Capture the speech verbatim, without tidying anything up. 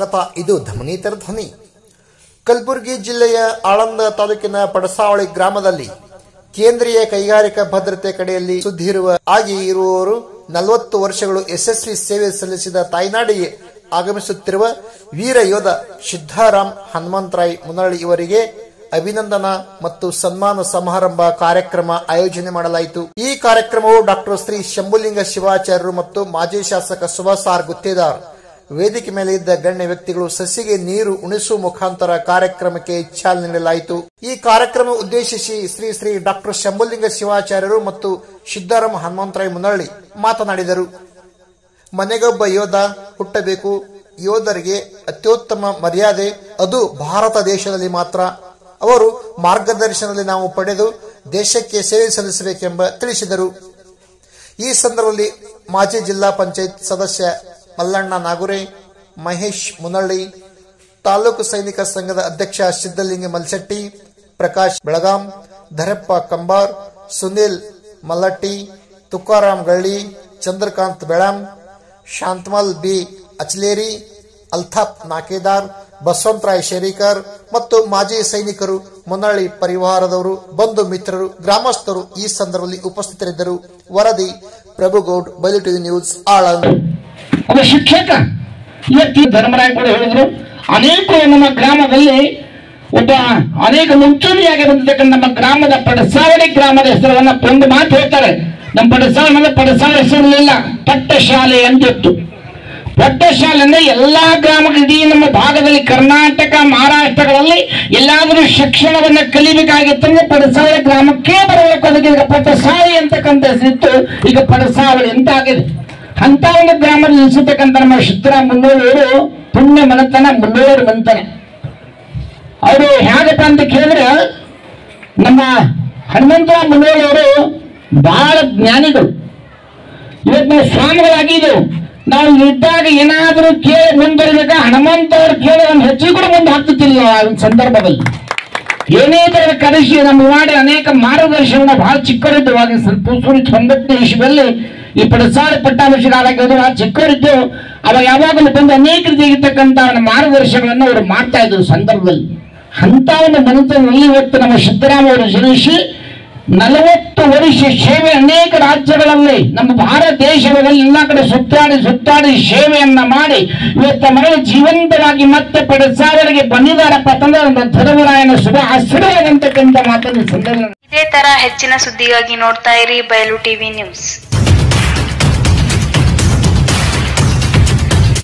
ಸ್ವಾಗತ. ಇದು ಧಮನೀತರ ಧ್ವನಿ. ಕಲಬುರಗಿ ಜಿಲ್ಲೆಯ ಆಳಂದ ತಾಲೂಕಿನ ಪಡಸಾವಳಿ ಗ್ರಾಮದಲ್ಲಿ ಕೇಂದ್ರೀಯ ಕೈಗಾರಿಕಾ ಭದ್ರತೆ ಕಡೆಯಲ್ಲಿ ಸುದ್ದಿರುವ ಆಗಿ ಇರುವವರು ನಲವತ್ತು ವರ್ಷಗಳು ಯಶಸ್ವಿ ಸೇವೆ ಸಲ್ಲಿಸಿದ ತಾಯ್ನಾಡಿಗೆ ಆಗಮಿಸುತ್ತಿರುವ ವೀರ ಯೋಧ ಸಿದ್ದಾರಾಮ್ ಹನುಮಂತರಾಯ್ ಮುನಳ್ಳಿ ಇವರಿಗೆ ಅಭಿನಂದನಾ ಮತ್ತು ಸನ್ಮಾನ ಸಮಾರಂಭ ಕಾರ್ಯಕ್ರಮ ಆಯೋಜನೆ ಮಾಡಲಾಯಿತು. ಈ ಕಾರ್ಯಕ್ರಮವು ಡಾಕ್ಟರ್ ಶ್ರೀ ಶಂಭುಲಿಂಗ ಶಿವಾಚಾರ್ಯರು ಮತ್ತು ಮಾಜಿ ಶಾಸಕ ಸುಭಾಸ್ ಆರ್ ಗುತ್ತೇದಾರ್ ವೇದಿಕೆ ಮೇಲೆ ಇದ್ದ ಗಣ್ಯ ವ್ಯಕ್ತಿಗಳು ಸಸಿಗೆ ನೀರು ಉಣಿಸುವ ಮುಖಾಂತರ ಕಾರ್ಯಕ್ರಮಕ್ಕೆ ಚಾಲನೆ ನೀಡಲಾಯಿತು. ಈ ಕಾರ್ಯಕ್ರಮ ಉದ್ದೇಶಿಸಿ ಶ್ರೀ ಶ್ರೀ ಡಾಕ್ಟರ್ ಶಂಭುಲಿಂಗ ಶಿವಾಚಾರ್ಯರು ಮತ್ತು ಸಿದ್ದಾರಾಮ್ ಹನುಮಂತರಾಯ್ ಮುನಳ್ಳಿ ಮಾತನಾಡಿದರು. ಮನೆಗೊಬ್ಬ ಯೋಧ ಹುಟ್ಟಬೇಕು. ಯೋಧರಿಗೆ ಅತ್ಯುತ್ತಮ ಮರ್ಯಾದೆ ಅದು ಭಾರತ ದೇಶದಲ್ಲಿ ಮಾತ್ರ. ಅವರು ಮಾರ್ಗದರ್ಶನದಲ್ಲಿ ನಾವು ಪಡೆದು ದೇಶಕ್ಕೆ ಸೇವೆ ಸಲ್ಲಿಸಬೇಕೆಂಬ ತಿಳಿಸಿದರು. ಈ ಸಂದರ್ಭದಲ್ಲಿ ಮಾಜಿ ಜಿಲ್ಲಾ ಪಂಚಾಯತ್ ಸದಸ್ಯ ಮಲ್ಲಣ್ಣ ನಾಗುರೆ, ಮಹೇಶ್ ಮುನಳ್ಳಿ, ತಾಲೂಕು ಸೈನಿಕ ಸಂಘದ ಅಧ್ಯಕ್ಷ ಸಿದ್ದಲಿಂಗ ಮಲ್ಶೆಟ್ಟಿ, ಪ್ರಕಾಶ್ ಬೆಳಗಾಂ, ಧರಪ್ಪ ಕಂಬಾರ್, ಸುನಿಲ್ ಮಲ್ಲಟ್ಟಿ, ತುಕಾರಾಮ್ ಗಳ್ಳಿ, ಚಂದ್ರಕಾಂತ್ ಬೆಳಾಂ, ಶಾಂತಮಲ್ ಬಿ ಅಚ್ಲೇರಿ, ಅಲ್ತಾಫ್ ನಾಕೇದಾರ್, ಬಸವಂತರಾಯ್ ಶೇರಿಕರ್ ಮತ್ತು ಮಾಜಿ ಸೈನಿಕರು, ಮುನಳ್ಳಿ ಪರಿವಾರದವರು, ಬಂಧು ಮಿತ್ರರು, ಗ್ರಾಮಸ್ಥರು ಈ ಸಂದರ್ಭದಲ್ಲಿ ಉಪಸ್ಥಿತರಿದ್ದರು. ವರದಿ ಪ್ರಭುಗೌಡ್, ಬಯಲು ಟಿವಿ ನ್ಯೂಸ್, ಆಳಂದ್. ಒಬ್ಬ ಶಿಕ್ಷಕ ಇವತ್ತಿ ಧರ್ಮರಾಯ್ ಕೂಡ ಹೇಳಿದ್ರು, ಅನೇಕ ನಮ್ಮ ಗ್ರಾಮದಲ್ಲಿ ಒಬ್ಬ ಅನೇಕ ಮುಂಚೂಣಿಯಾಗಿ ಬಂದಿರ್ತಕ್ಕಂಥ ನಮ್ಮ ಗ್ರಾಮದ ಪಡಸಾವಳಿ ಗ್ರಾಮದ ಹೆಸರನ್ನ ಒಂದು ಮಾತು ಹೇಳ್ತಾರೆ. ನಮ್ಮ ಪಡಸಾವಳಿ ಪಡಸಾವಳಿ ಹೆಸರಿಲ್ಲ, ಪಟ್ಟಶಾಲೆ ಅಂತಿತ್ತು. ಪಟ್ಟಶಾಲೆ ಅಂದ್ರೆ ಎಲ್ಲಾ ಗ್ರಾಮಗಳು ಇಡೀ ನಮ್ಮ ಭಾಗದಲ್ಲಿ ಕರ್ನಾಟಕ ಮಹಾರಾಷ್ಟ್ರಗಳಲ್ಲಿ ಎಲ್ಲಾದರೂ ಶಿಕ್ಷಣವನ್ನ ಕಲಿಬೇಕಾಗಿತ್ತಂದ್ರೆ ಪಡಸಾವಳಿ ಗ್ರಾಮಕ್ಕೆ ಬರಬೇಕು. ಅದಕ್ಕೆ ಈಗ ಪಟ್ಟಸಾವಳಿ ಅಂತಕ್ಕಂಥ ಹೆಸರಿತ್ತು, ಈಗ ಪಡಸಾವಳಿ ಅಂತ ಆಗಿದೆ. ಅಂತ ಒಂದು ಗ್ರಾಮದಲ್ಲಿ ನಿಲ್ಲಿಸತಕ್ಕಂಥ ನಮ್ಮ ಸಿದ್ದರಾಮ್ ಮುನ್ನೋಳಿಯವರು ಪುಣ್ಯ ಮನತನ ಮುನ್ನೋಳರು ಬಂತಾನೆ. ಅವರು ಹೇಗಪ್ಪ ಅಂತ ಕೇಳಿದ್ರೆ, ನಮ್ಮ ಹನುಮಂತರಾವ್ ಮುನ್ನೋಳಿಯವರು ಬಹಳ ಜ್ಞಾನಿಗಳು. ಇವತ್ತು ನಾವು ಸ್ವಾಮಿಗಳಾಗಿದ್ದೆವು. ನಾವು ಇದ್ದಾಗ ಏನಾದರೂ ಕೇಳಿ ಮುಂದುವರಿಬೇಕಾ ಹನುಮಂತ ಅವರು ಕೇಳಿ ಒಂದು ಹೆಚ್ಚಿಗೆ ಕೂಡ ಮುಂದೆ ಹಾಕ್ತಿಲ್ಲ. ಆ ಸಂದರ್ಭದಲ್ಲಿ ಏನೇ ತರ ಕರೆಸಿ ನಮ್ಮ ಮಾಡಿ ಅನೇಕ ಮಾರ್ಗದರ್ಶನ ಬಹಳ ಚಿಕ್ಕವರಿದ್ದವಾಗ ತೊಂಬತ್ತನೇ ಇಸ್ವಿಯಲ್ಲಿ ಈ ಪಡಸಾವಳಿ ಪಟ್ಟಾಭಿಷೇಕ ಚಿಕ್ಕವರಿದ್ದು ಅವಾಗ ಯಾವಾಗಲೂ ಬಂದು ಅನೇಕ ರೀತಿಯಾಗಿರ್ತಕ್ಕಂಥ ಮಾರ್ಗದರ್ಶನಗಳನ್ನು ಅವರು ಮಾಡ್ತಾ ಇದ್ರು ಸಂದರ್ಭದಲ್ಲಿ. ಅಂತ ಒಂದು ಮನಸ್ಸಿನಲ್ಲಿ ಇವತ್ತು ನಮ್ಮ ಸಿದ್ದರಾಮ ಅವರು ಜನಿಸಿ ನಲವತ್ತು ವರ್ಷ ಸೇವೆ ಅನೇಕ ರಾಜ್ಯಗಳಲ್ಲಿ ನಮ್ಮ ಭಾರತ ದೇಶದಲ್ಲಿ ಎಲ್ಲ ಕಡೆ ಸುತ್ತಾಡಿ ಸುತ್ತಾಡಿ ಸೇವೆಯನ್ನ ಮಾಡಿ ಇವತ್ತ ಮರಳಿ ಜೀವಂತವಾಗಿ ಮತ್ತೆ ಪಡಸಾವಳಿಗೆ ಬಂದಿದ್ದಾರಪ್ಪ ಅಂತಂದ್ರೆ ಒಂದು ಧರ್ಮರಾಯನ ಶುಭ ಆಶೀರ್ವಾದ ಅಂತಕ್ಕಂಥ ಮಾತನ್ನು ಸಂದರ್ಭ. ಇದೇ ತರ ಹೆಚ್ಚಿನ ಸುದ್ದಿಗಾಗಿ ನೋಡ್ತಾ ಇರಿ ಬಯಲು ಟಿವಿ ನ್ಯೂಸ್.